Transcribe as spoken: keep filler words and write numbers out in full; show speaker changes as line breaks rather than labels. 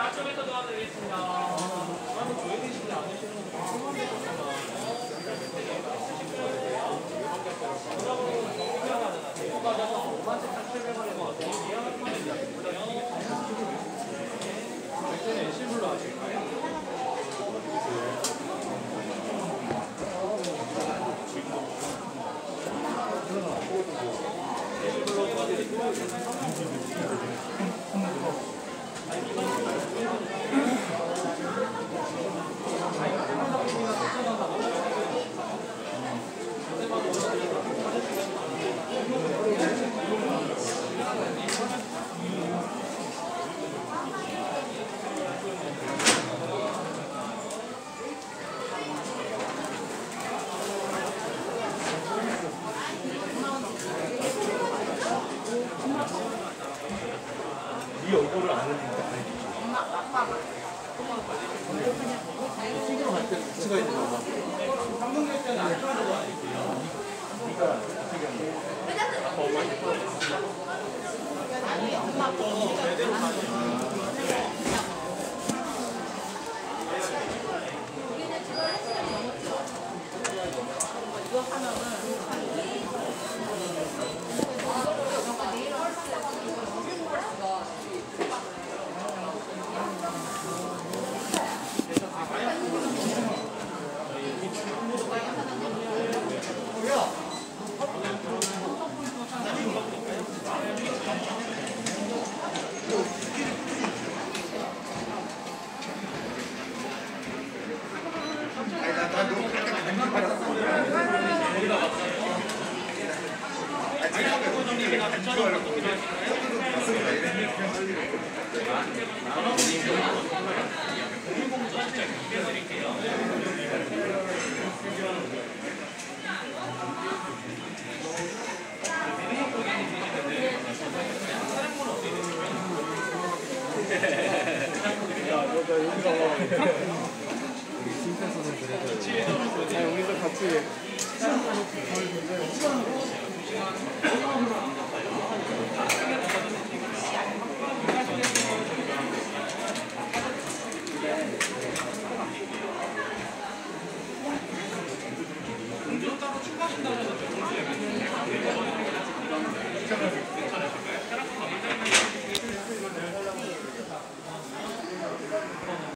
맞춤에서 도와드리겠습니다. 한번 조용히시지 않으시는 건 오만 칠백 원에 실물로 하실까요?
네 얼굴을 아는니까
엄마, 아빠가.
찍으러 갈 때 찍어야 되는 거야.
방송될 때는 안 좋아하는 거 아니에요?
네가 어떻게 하는 거야? 아빠 엄마
아니, 엄마, 아빠.
제대로 가는
이거 하면은
아니 우리도 같이
따로 추가하신다고 해서